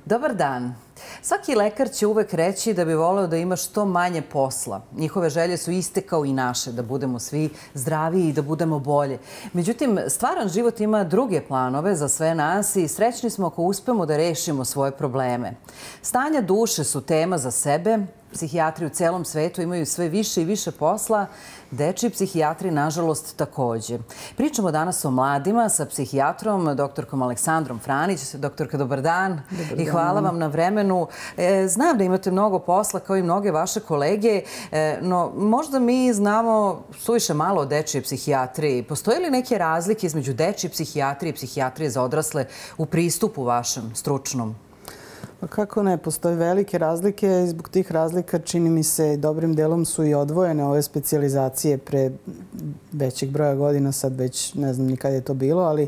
Dobar dan. Svaki lekar će uvek reći da bi voleo da ima što manje posla. Njihove želje su iste kao i naše, da budemo svi zdraviji i da budemo bolje. Međutim, stvaran život ima druge planove za sve nas i srećni smo ako uspemo da rešimo svoje probleme. Stanja duše su tema za sebe. Psihijatri u celom svetu imaju sve više i više posla. Dečiji psihijatri, nažalost, takođe. Pričamo danas o mladima sa psihijatrom, doktorkom Aleksandrom Franić. Doktorka, dobar dan i hvala vam na vremenu. Znam da imate mnogo posla kao i mnoge vaše kolege, no možda mi znamo suviše malo o dečijoj psihijatriji. Postoje li neke razlike između dečije psihijatrije i psihijatrije za odrasle u pristupu vašem stručnom? Pa kako ne, postoje velike razlike i zbog tih razlika čini mi se dobrim delom su i odvojene ove specijalizacije pre većeg broja godina, sad već ne znam ni kada je to bilo, ali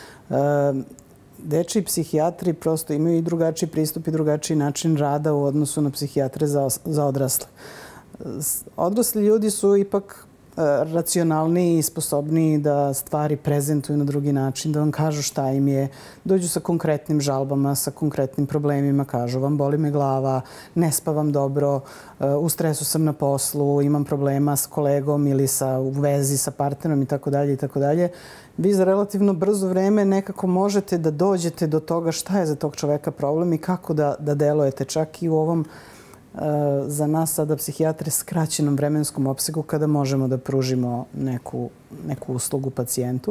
dečiji psihijatri prosto imaju i drugačiji pristup i drugačiji način rada u odnosu na psihijatre za odrasle. Odrasli ljudi su ipak racionalniji i sposobniji da stvari prezentuju na drugi način, da vam kažu šta im je, dođu sa konkretnim žalbama, sa konkretnim problemima, kažu vam boli me glava, ne spavam dobro, u stresu sam na poslu, imam problema s kolegom ili u vezi sa partnerom itd. Vi za relativno brzo vreme nekako možete da dođete do toga šta je za tog čoveka problem i kako da delujete, čak i u ovom za nas sada psihijatre skraćenom vremenskom opsegu kada možemo da pružimo neku uslugu pacijentu.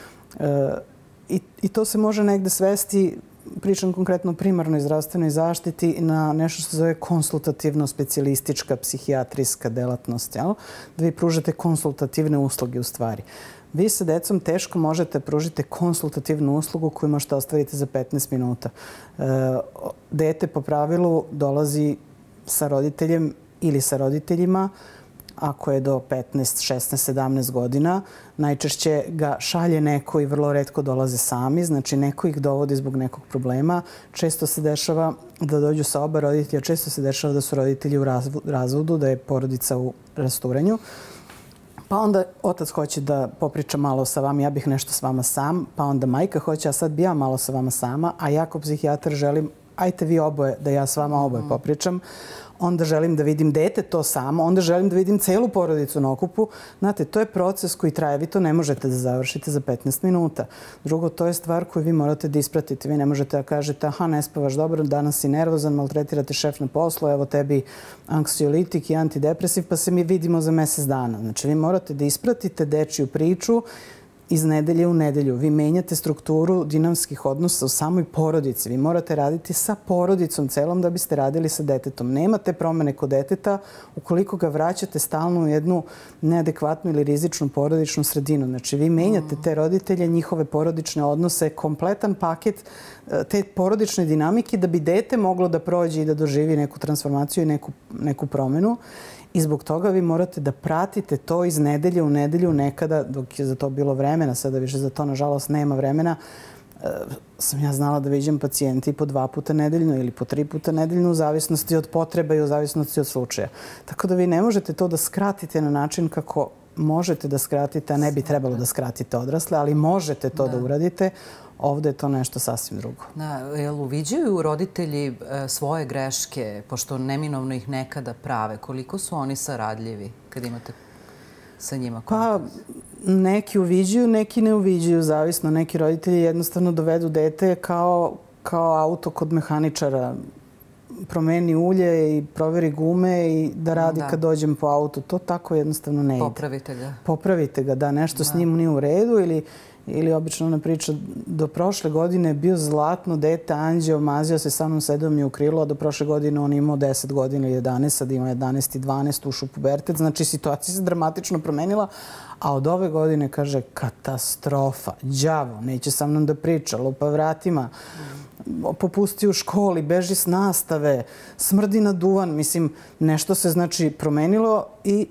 I to se može negde svesti, pričam konkretno o primarnoj zdravstvenoj zaštiti, na nešto što se zove konsultativno-specijalistička psihijatrijska delatnost. Da vi pružate konsultativne usluge u stvari. Vi sa decom teško možete pružiti konsultativnu uslugu koju možete ostvariti za 15 minuta. Dete po pravilu dolazi sa roditeljem ili sa roditeljima, ako je do 15, 16, 17 godina. Najčešće ga šalje neko i vrlo retko dolaze sami, znači neko ih dovodi zbog nekog problema. Često se dešava da dođu sa oba roditelja, često se dešava da su roditelji u razvodu, da je porodica u rasturanju. Pa onda otac hoće da popriča malo sa vama, ja bih nešto s vama sam, pa onda majka hoće, a sad bi ja malo sa vama sama, a ja kao psihijatar želim ajte vi oboje, da ja s vama oboje popričam. Onda želim da vidim dete to samo, onda želim da vidim celu porodicu na okupu. Znate, to je proces koji traje, vi to ne možete da završite za 15 minuta. Drugo, to je stvar koju vi morate da ispratite. Vi ne možete da kažete, aha, ne spavaš dobro, danas si nervozan, maltretirate šef na poslu, evo tebi anksiolitik i antidepresiv, pa se mi vidimo za mesec dana. Znači, vi morate da ispratite dečiju priču iz nedelje u nedelju. Vi menjate strukturu dinamskih odnosa u samoj porodici. Vi morate raditi sa porodicom celom da biste radili sa detetom. Nemate promene kod deteta ukoliko ga vraćate stalno u jednu neadekvatnu ili rizičnu porodičnu sredinu. Znači, vi menjate te roditelje, njihove porodične odnose, kompletan paket te porodične dinamike da bi dete moglo da prođe i da doživi neku transformaciju i neku promenu. I zbog toga vi morate da pratite to iz nedelje u nedelju nekada, dok je za to bilo vremena, sada više za to, nažalost, nema vremena, sam ja znala da viđam pacijenti po 2 puta nedeljno ili po 3 puta nedeljno u zavisnosti od potreba i u zavisnosti od slučaja. Tako da vi ne možete to da skratite na način kako možete da skratite, a ne bi trebalo da skratite odrasle, ali možete to da uradite. Ovde je to nešto sasvim drugo. Jel uviđaju roditelji svoje greške, pošto neminovno ih nekada prave? Koliko su oni saradljivi kad imate sa njima kontakt? Pa, neki uviđaju, neki ne uviđaju, zavisno. Neki roditelji jednostavno dovedu dete kao auto kod mehaničara. Promeni ulje i proveri gume i da radi kad dođem po auto. To tako jednostavno ne ide. Popravite ga. Popravite ga, da nešto s njim nije u redu ili obično ona priča do prošle godine je bio zlatno dete, anđeo, mazio se sa mnom, sedeo mi u krilo, a do prošle godine on imao 10 godina ili 11, sad ima 11 i 12, ušao u pubertet. Znači, situacija se dramatično promenila, a od ove godine kaže katastrofa, đavo, neće sa mnom da priča, lupa vratima, popusti u školi, beži s nastave, smrdi na duvan. Mislim, nešto se znači promenilo i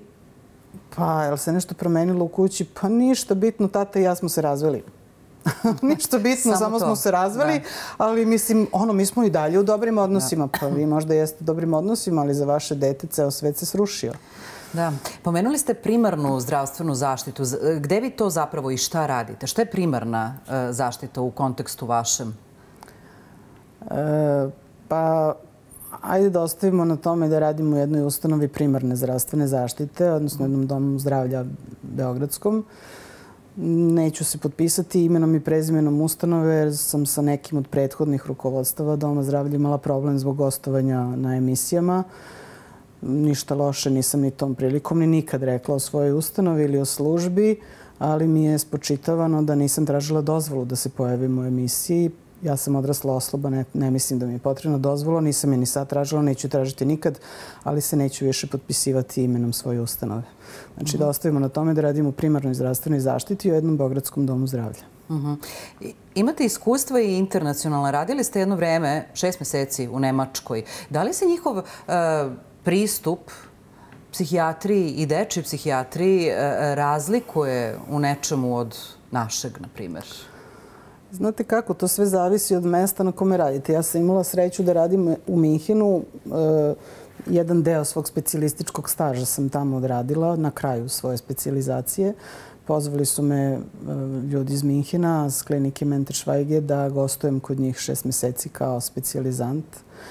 pa, jel se nešto promenilo u kući? Pa ništa bitno, tata i ja smo se razveli. Ništa bitno, samo smo se razveli, ali mislim, mi smo i dalje u dobrim odnosima. Pa vi možda jeste u dobrim odnosima, ali za vaše dete ceo svet se srušio. Da. Pomenuli ste primarnu zdravstvenu zaštitu. Gde vi to zapravo i šta radite? Šta je primarna zaštita u kontekstu vašem? Pa, ajde da ostavimo na tome da radimo u jednoj ustanovi primarne zdravstvene zaštite, odnosno jednom domu zdravlja beogradskom. Neću se potpisati imenom i prezimenom ustanove jer sam sa nekim od prethodnih rukovodstava doma zdravlja imala problem zbog gostovanja na emisijama. Ništa loše nisam ni tom prilikom ni nikad rekla o svojoj ustanovi ili o službi, ali mi je spočitavano da nisam tražila dozvolu da se pojavim u emisiji. Ja sam odrasla osoba, ne mislim da mi je potrebna dozvola, nisam je ni sad tražila, neću tražiti nikad, ali se neću više potpisivati imenom svoje ustanove. Znači da ostavimo na tome da radimo u primarnoj zdravstvenoj zaštiti u jednom beogradskom domu zdravlja. Imate iskustva i internacionalno. Radili ste jedno vreme, 6 meseci u Nemačkoj. Da li se njihov pristup psihijatriji i dečoj psihijatriji razlikuje u nečemu od našeg, na primjer? Znate kako, to sve zavisi od mesta na kome radite. Ja sam imala sreću da radim u Minhenu. Jedan deo svog specijalističkog staža sam tamo odradila na kraju svoje specijalizacije. Pozvali su me ljudi iz Minhena, s klinike Mente-Schweige, da gostujem kod njih 6 meseci kao specijalizant.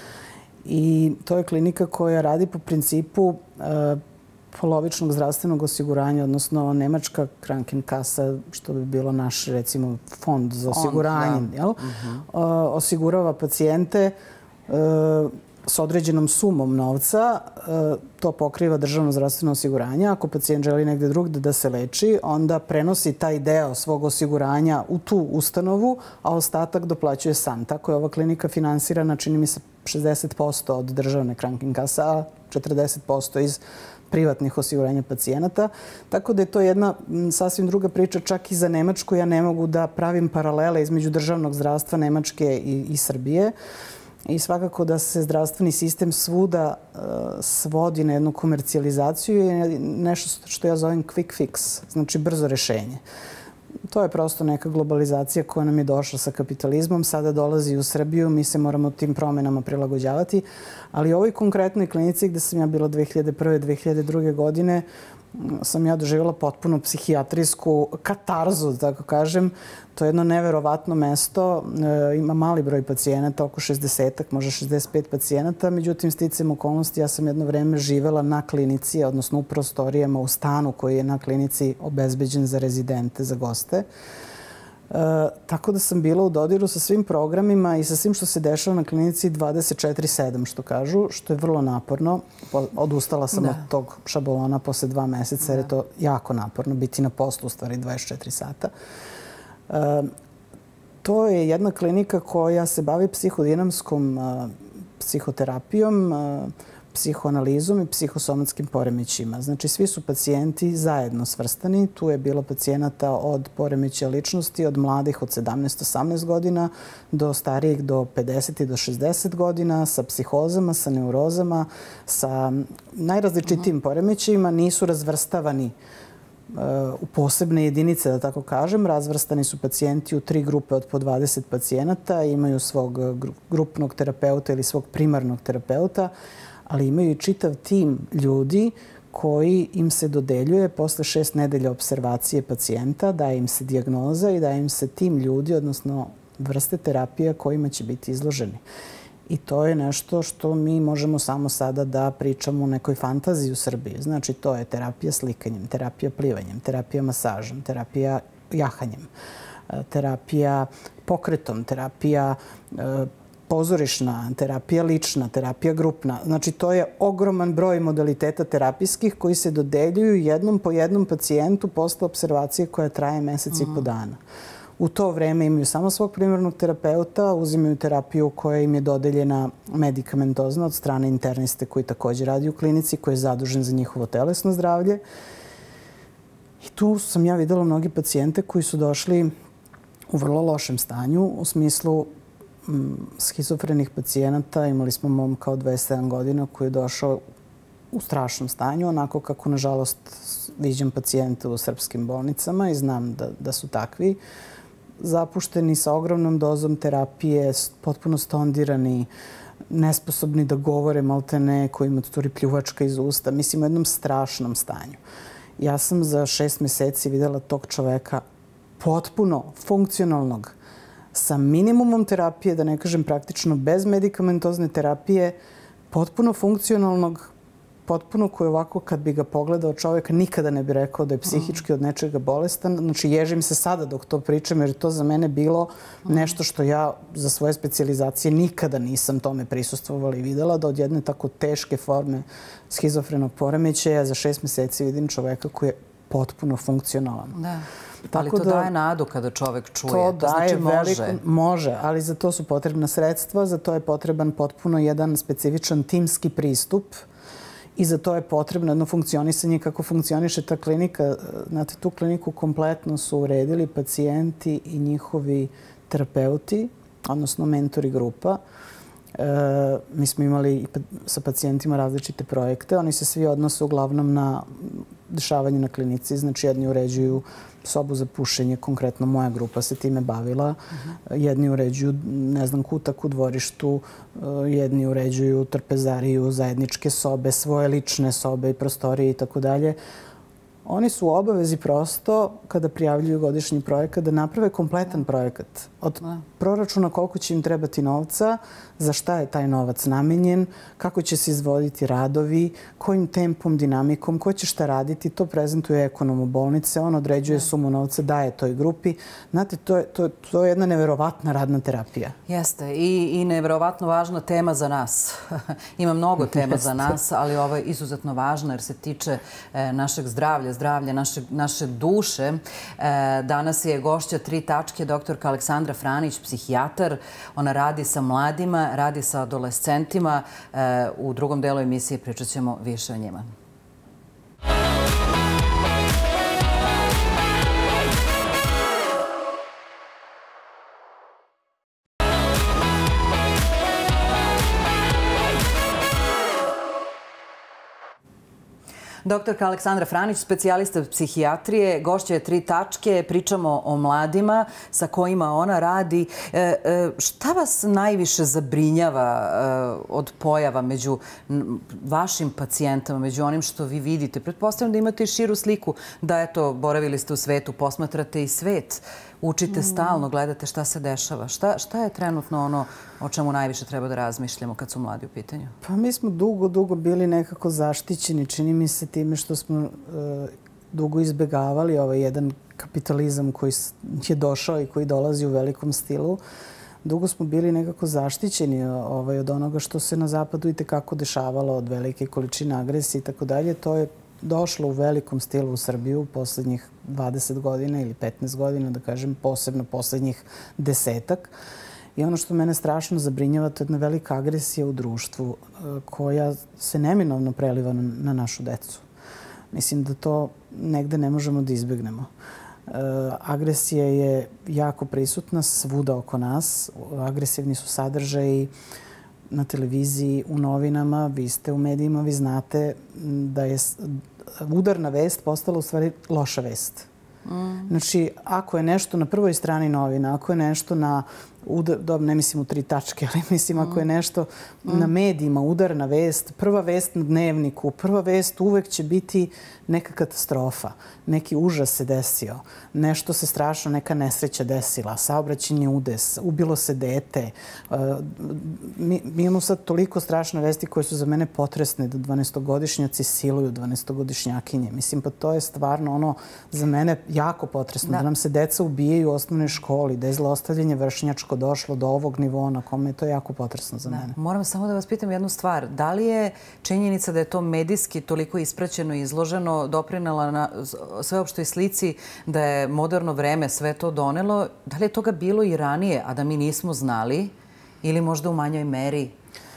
I to je klinika koja radi po principu polovičnog zdravstvenog osiguranja, odnosno nemačka Krankenkasse, što bi bilo naš, recimo, fond za osiguranje. Osigurava pacijente s određenom sumom novca. To pokriva državno zdravstveno osiguranje. Ako pacijent želi negde drugde da se leči, onda prenosi taj deo svog osiguranja u tu ustanovu, a ostatak doplaćuje sam. Tako je ova klinika finansirana, čini mi se, 60% od državne Krankenkasse, a 40% iz privatnih osiguranja pacijenata. Tako da je to jedna sasvim druga priča. Čak i za Nemačku ja ne mogu da pravim paralele između državnog zdravstva Nemačke i Srbije. I svakako da se zdravstveni sistem svuda svodi na jednu komercijalizaciju je nešto što ja zovem quick fix, znači brzo rešenje. To je prosto neka globalizacija koja nam je došla sa kapitalizmom, sada dolazi u Srbiju, mi se moramo tim promenama prilagođavati. Ali u ovoj konkretnoj klinici gde sam ja bila 2001. 2002. godine sam ja doživjela potpuno psihijatrijsku katarzu, tako kažem. To je jedno neverovatno mesto. Ima mali broj pacijenata, oko 60-ak, možda 65 pacijenata. Međutim, sticajem okolnosti, ja sam jedno vreme živela na klinici, odnosno u prostorijama, u stanu koji je na klinici obezbeđen za rezidente, za goste. Tako da sam bila u dodiru sa svim programima i sa svim što se dešava na klinici 24/7, što kažu, što je vrlo naporno. Odustala sam od tog šablona posle 2 meseca, jer je to jako naporno biti na poslu, u stvari 24 sata. To je jedna klinika koja se bavi psihodinamskom psihoterapijom, psihoanalizom i psihosomatskim poremećima. Znači, svi su pacijenti zajedno svrstani. Tu je bilo pacijenata od poremećaja ličnosti, od mladih od 17-18 godina do starijih do 50 i do 60 godina, sa psihozama, sa neurozama, sa najrazličitijim poremećajima. Nisu razvrstavani u posebne jedinice, da tako kažem. Razvrstani su pacijenti u 3 grupe od po 20 pacijenata. Imaju svog grupnog terapeuta ili svog primarnog terapeuta, ali imaju i čitav tim ljudi koji im se dodeljuje posle 6 nedelja observacije pacijenta, daje im se dijagnoza i daje im se tim ljudi, odnosno vrste terapija kojima će biti izloženi. I to je nešto što mi možemo samo sada da pričamo o nekoj fantaziji u Srbiji. Znači, to je terapija slikanjem, terapija plivanjem, terapija masažem, terapija jahanjem, terapija pokretom, terapija pozorišna, terapija lična, terapija grupna. Znači, to je ogroman broj modaliteta terapijskih koji se dodeljuju jednom po jednom pacijentu posle observacije koja traje mesec i po dana. U to vreme imaju samo svog primarnog terapeuta, uzimaju terapiju koja im je dodeljena medikamentozna od strane interniste koji također radi u klinici, koji je zadužen za njihovo telesno zdravlje. I tu sam ja videla mnogi pacijente koji su došli u vrlo lošem stanju, u smislu schizofrenih pacijenata. Imali smo momka od 27 godina koji je došao u strašnom stanju, onako kako, nažalost, viđam pacijente u srpskim bolnicama i znam da su takvi. Zapušteni sa ogromnom dozom terapije, potpuno stondirani, nesposobni da govore, maltene, kojima curi pljuvačka iz usta. Mislim, u jednom strašnom stanju. Ja sam za 6 meseci videla tog čoveka potpuno funkcionalnog, sa minimumom terapije, da ne kažem praktično bez medikamentozne terapije, potpuno funkcionalnog, potpuno koji ovako kad bi ga pogledao čovjek nikada ne bi rekao da je psihički od nečega bolestan. Znači, ježim se sada dok to pričam jer je to za mene bilo nešto što ja za svoje specijalizacije nikada nisam tome prisustvovala i videla, da od jedne tako teške forme schizofrenog poremećaja za 6 meseci vidim čoveka koji je potpuno funkcionalan. Da. Ali to daje nadu kada čovek čuje. To znači može. Može, ali za to su potrebna sredstva, za to je potreban potpuno jedan specifičan timski pristup i za to je potrebno jedno funkcionisanje kako funkcioniše ta klinika. Znate, tu kliniku kompletno su uredili pacijenti i njihovi terapeuti, odnosno mentori grupa. Mi smo imali sa pacijentima različite projekte. Oni se svi odnose uglavnom na dešavanje na klinici. Znači, jedni uređuju sobu za pušenje, konkretno moja grupa se time bavila. Jedni uređuju, ne znam, kutak u dvorištu, jedni uređuju trpezariju, zajedničke sobe, svoje lične sobe i prostorije i tako dalje. Oni su u obavezi prosto, kada prijavljuju godišnji projekat, da naprave kompletan projekat. Od proračuna koliko će im trebati novca, za šta je taj novac namenjen, kako će se izvoditi radovi, kojim tempom, dinamikom, ko će šta raditi. To prezentuje ekonom u bolnice, on određuje sumu novca, daje toj grupi. Znate, to je jedna neverovatna radna terapija. Jeste. I neverovatno važna tema za nas. Ima mnogo tema za nas, ali ovo je izuzetno važno jer se tiče našeg zdravlja, naše duše. Danas je gošća 3 tačke, doktorka Aleksandra Franić, psihijatar. Ona radi sa mladima, radi sa adolescentima. U drugom delu emisije pričat ćemo više o njima. Doktorka Aleksandra Franić, specijalista psihijatrije, gošća je 3 tačke. Pričamo o mladima sa kojima ona radi. Šta vas najviše zabrinjava od pojava među vašim pacijentama, među onim što vi vidite? Pretpostavljam da imate i širu sliku, da eto, boravili ste u svetu, posmatrate i svet, učite stalno, gledate šta se dešava. Šta je trenutno ono o čemu najviše treba da razmišljamo kad su mladi u pitanju? Pa mi smo dugo bili nekako zaštićeni. Čini mi se time što smo dugo izbegavali ovaj jedan kapitalizam koji je došao i koji dolazi u velikom stilu. Dugo smo bili nekako zaštićeni od onoga što se na zapadu i tekako dešavalo, od velike količine agresije i tako dalje. To je došlo u velikom stilu u Srbiju u poslednjih 20 godina ili 15 godina, da kažem, posebno poslednjih 10-ak. I ono što mene strašno zabrinjava, to je jedna velika agresija u društvu koja se neminovno preliva na našu decu. Mislim da to negde ne možemo da izbegnemo. Agresija je jako prisutna svuda oko nas. Agresivni su sadržaji na televiziji, u novinama, vi ste u medijima, vi znate da je udarna vest postala u stvari loša vest. Znači, ako je nešto na prvoj strani novina, ako je nešto na, ne mislim u 3 tačke, ali mislim ako je nešto na medijima, udarna vest, prva vest na dnevniku, prva vest uvek će biti neka katastrofa, neki užas se desio, nešto se strašno, neka nesreća desila, saobraćajni udes, ubilo se dete. Mi imamo sad toliko strašne vesti koje su za mene potresne, da 12-godišnjaci siluju 12-godišnjakinje. Mislim, pa to je stvarno ono za mene jako potresno, da nam se deca ubijaju u osnovnoj školi, da je zlostavljanje vršnjačko došlo do ovog nivoa na kome je to jako potresno za mene. Moram samo da vas pitam jednu stvar. Da li je činjenica da je to medijski toliko ispraćeno i izloženo doprinela na sveopštoj slici da je moderno vreme sve to donelo? Da li je toga bilo i ranije, a da mi nismo znali ili možda u manjoj meri?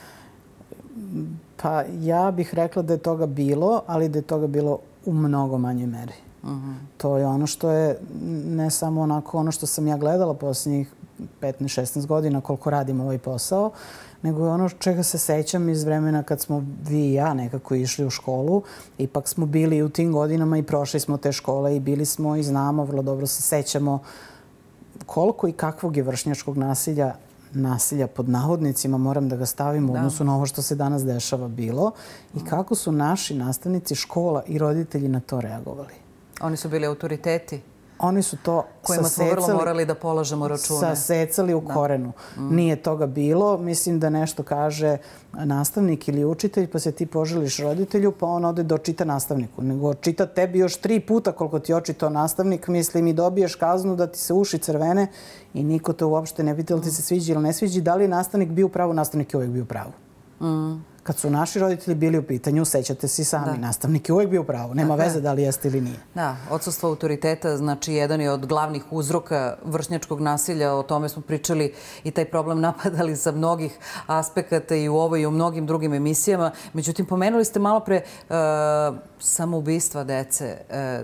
Pa ja bih rekla da je toga bilo, ali da je toga bilo u mnogo manjoj meri. To je ono što je ne samo onako ono što sam ja gledala posljednjih 15-16 godina koliko radim ovaj posao, nego je ono čega se sećam iz vremena kad smo vi i ja nekako išli u školu. Ipak smo bili u tim godinama i prošli smo te škole i bili smo i znamo, vrlo dobro se sećamo koliko i kakvog je vršnjačkog nasilja pod navodnicima, moram da ga stavim u odnosu na ovo što se danas dešava bilo i kako su naši nastavnici škola i roditelji na to reagovali. Oni su bili autoriteti? Oni su to kojima smo vrlo morali da polažemo račune. Sasecali u korenu. Nije toga bilo. Mislim da nešto kaže nastavnik ili učitelj, pa se ti poželiš roditelju, pa on ode da očita nastavniku. Nego očita tebi još 3 puta koliko ti očitao nastavnik, mislim, i dobiješ kaznu da ti se uši crvene i niko te uopšte ne pita li ti se sviđa ili ne sviđa. Da li je nastavnik bio u pravu? Nastavnik je uvijek bio u pravu. Kad su naši roditelji bili u pitanju, sećate se i sami, nastavnik je uvijek bio u pravu. Nema veze da li jeste ili nije. Da, odsustvo autoriteta, znači jedan je od glavnih uzroka vršnjačkog nasilja, o tome smo pričali i taj problem napadali sa mnogih aspekata i u ovoj i u mnogim drugim emisijama. Međutim, pomenuli ste malo pre samoubistva dece.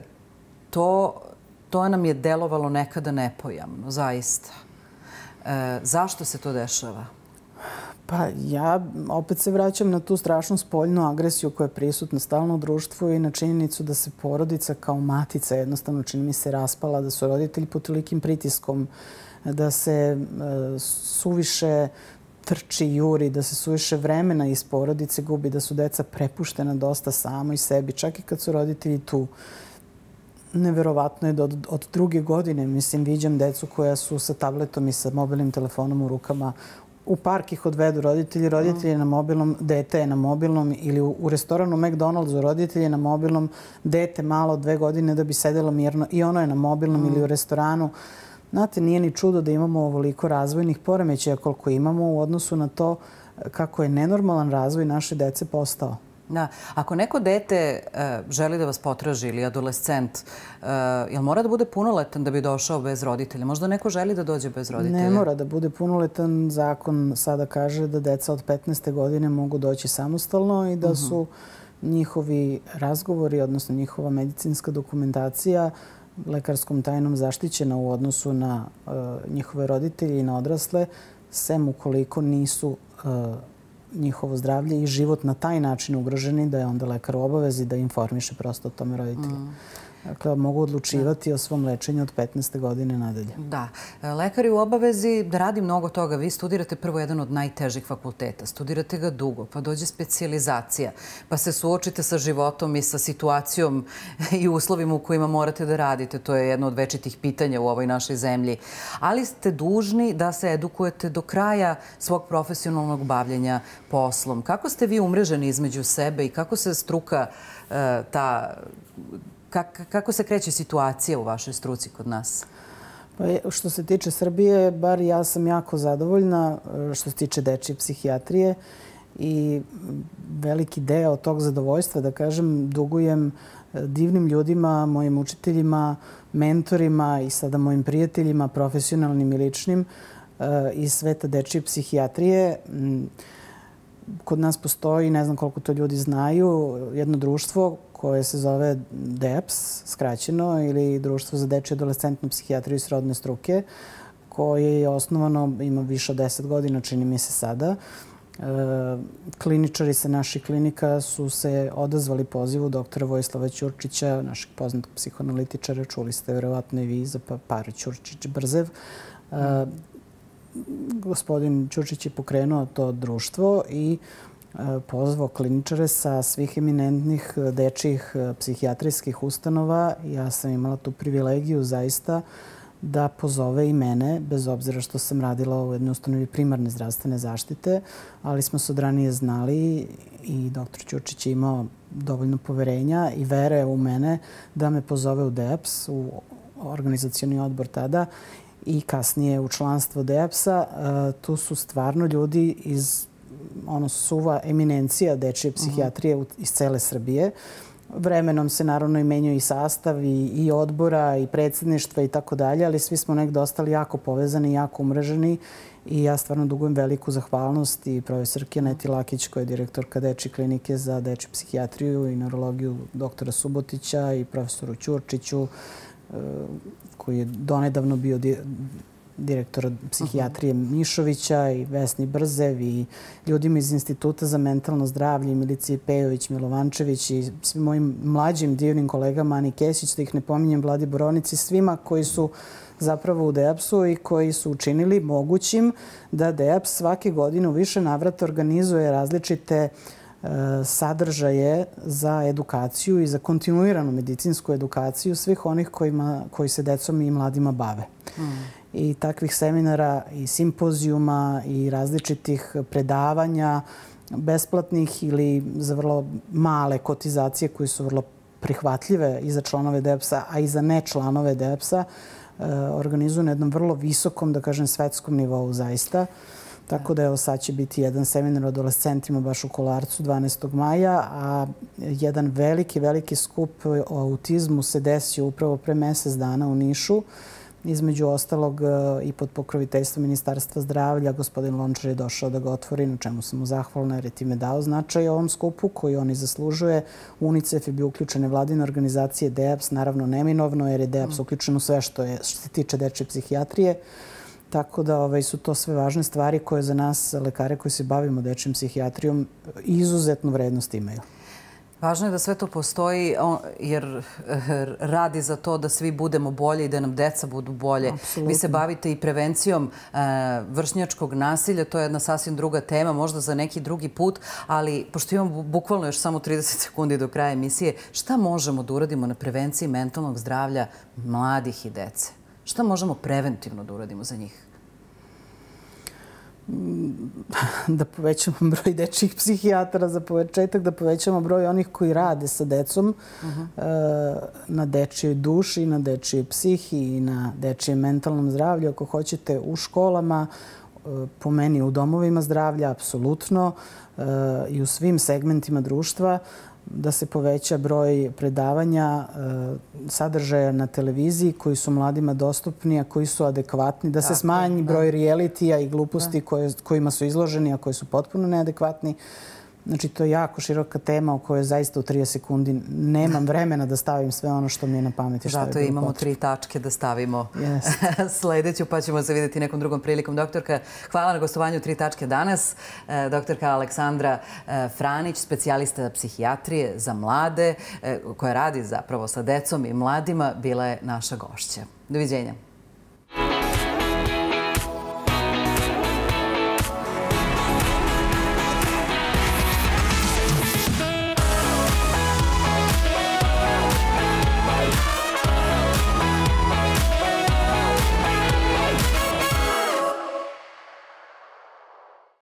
To nam je delovalo nekada nepojamno, zaista. Zašto se to dešava? Pa ja opet se vraćam na tu strašnu spoljnu agresiju koja je prisutna stalno u društvu i na činjenicu da se porodica kao matica jednostavno čini mi se raspala, da su roditelji pod tolikim pritiskom, da se suviše trči, juri, da se suviše vremena iz porodice gubi, da su deca prepuštena dosta samo i sebi, čak i kad su roditelji tu. Neverovatno je da od 2. godine, mislim, viđam decu koja su sa tabletom i sa mobilnim telefonom u rukama. U park ih odvedu roditelji, roditelji na mobilnom, dete je na mobilnom, ili u restoranu McDonald'su roditelji na mobilnom, dete malo 2 godine da bi sedelo mirno i ono je na mobilnom ili u restoranu. Znate, nije ni čudo da imamo ovoliko razvojnih poremećaja koliko imamo u odnosu na to kako je nenormalan razvoj naše dece postao. Da. Ako neko dete želi da vas potraži ili adolescent, jel mora da bude punoletan da bi došao bez roditelja? Možda neko želi da dođe bez roditelja? Ne mora da bude punoletan. Zakon sada kaže da deca od 15. godine mogu doći samostalno i da su njihovi razgovori, odnosno njihova medicinska dokumentacija lekarskom tajnom zaštićena u odnosu na njihove roditelje i na odrasle, sem ukoliko nisu njihovo zdravlje i život na taj način ugroženi, da je onda lekar u obavezi da informiše prosto o tome roditelje. Dakle, mogu odlučivati o svom lečenju od 15. godine nadalje. Da. Lekar je u obavezi da radi mnogo toga. Vi studirate prvo jedan od najtežih fakulteta. Studirate ga dugo, pa dođe specijalizacija, pa se suočite sa životom i sa situacijom i uslovima u kojima morate da radite. To je jedno od večitih pitanja u ovoj našoj zemlji. Ali ste dužni da se edukujete do kraja svog profesionalnog bavljenja poslom. Kako ste vi umreženi između sebe i kako se struka kako se kreće situacija u vašoj struci kod nas? Pa, što se tiče Srbije, bar ja sam jako zadovoljna što se tiče dečje psihijatrije i veliki deo tog zadovoljstva, da kažem, dugujem divnim ljudima, mojim učiteljima, mentorima i sada mojim prijateljima, profesionalnim i ličnim iz sveta dečje psihijatrije. Kod nas postoji, ne znam koliko to ljudi znaju, jedno društvo koje se zove DEPS, skraćeno, ili Društvo za dečju adolescentnu psihijatriju i srodne struke, koje je osnovano, ima više od 10 godina, čini mi se sada. Kliničari sa naših klinika su se odazvali pozivu doktora Vojislava Ćurčića, našeg poznatog psihoanalitičara, čuli ste verovatno i vi za par Ćurčić-Brzev. Gospodin Ćurčić je pokrenuo to društvo i pozvao kliničare sa svih eminentnih dečjih psihijatrijskih ustanova. Ja sam imala tu privilegiju zaista da pozove i mene, bez obzira što sam radila u jednoj ustanovi primarne zdravstvene zaštite, ali smo se od ranije znali i doktor Ćurčić je imao dovoljno poverenja i vere u mene da me pozove u DEPS, u organizacioni odbor tada i kasnije u članstvo DEPS-a. Tu su stvarno ljudi iz suva eminencija dečje psihijatrije iz cele Srbije. Vremenom se naravno i menjao i sastav i odbora i predsjedništva i tako dalje, ali svi smo nekdo ostali jako povezani, jako umreženi i ja stvarno dugujem veliku zahvalnost i profesorki Aneti Lakić, koja je direktorka dečje klinike za dečju psihijatriju i neurologiju doktora Subotića i profesoru Ćurčiću, koji je donedavno bio direktor psihijatrije Mišovića i Vesni Brzev i ljudima iz Instituta za mentalno zdravlje, Milici Pejović, Milovančević i svim mojim mlađim divnim kolegama, Ani Kesić, da ih ne pominjem, Vladi Boronici, svima koji su zapravo u DEPS-u i koji su učinili mogućim da DEPS svake godine u više navrata organizuje različite sadržaje za edukaciju i za kontinuiranu medicinsku edukaciju svih onih koji se decom i mladima bave. I takvih seminara i simpozijuma i različitih predavanja, besplatnih ili za vrlo male kotizacije koje su vrlo prihvatljive i za članove DEPS-a, a i za ne članove DEPS-a, organizuju na jednom vrlo visokom, da kažem, svetskom nivou zaista. Tako da, evo, sad će biti jedan seminar o adolescentima baš u Kolarcu 12. maja, a jedan veliki skup o autizmu se desio upravo pre mesec dana u Nišu. Između ostalog i pod pokroviteljstvom Ministarstva zdravlja, gospodin Lončar je došao da ga otvori, na čemu sam mu zahvalna jer je time dao značaj ovom skupu koji oni zaslužuje. UNICEF je bio uključene vladine organizacije, DEAPS, naravno neminovno jer je DEAPS uključen u sve što se tiče dečje psihijatrije. Tako da su to sve važne stvari koje za nas, lekare koji se bavimo dečjom psihijatrijom, izuzetnu vrednost imaju. Važno je da sve to postoji jer radi za to da svi budemo bolje i da nam deca budu bolje. Vi se bavite i prevencijom vršnjačkog nasilja. To je jedna sasvim druga tema, možda za neki drugi put, ali pošto imamo bukvalno još samo 30 sekundi do kraja emisije, šta možemo da uradimo na prevenciji mentalnog zdravlja mladih i dece? Šta možemo preventivno da uradimo za njih? Da povećamo broj dečjih psihijatara za početak, da povećamo broj onih koji rade sa decom na dečjoj duši, na dečjoj psihi i na dečjem mentalnom zdravlju. Ako hoćete u školama, po meni u domovima zdravlja, apsolutno, i u svim segmentima društva, da se poveća broj predavanja, sadržaja na televiziji koji su mladima dostupni, a koji su adekvatni, da se smanji broj realitija i gluposti kojima su izloženi, a koji su potpuno neadekvatni. Znači, to je jako široka tema u kojoj zaista u 30 sekundi nemam vremena da stavim sve ono što mi je na pameti. Zato imamo 3 tačke da stavimo sledeću, pa ćemo se vidjeti nekom drugom prilikom. Doktorka, hvala na gostovanju 3 tačke danas. Doktorka Aleksandra Franić, specijalista psihijatrije za mlade, koja radi zapravo sa decom i mladima, bila je naša gošća. Doviđenja.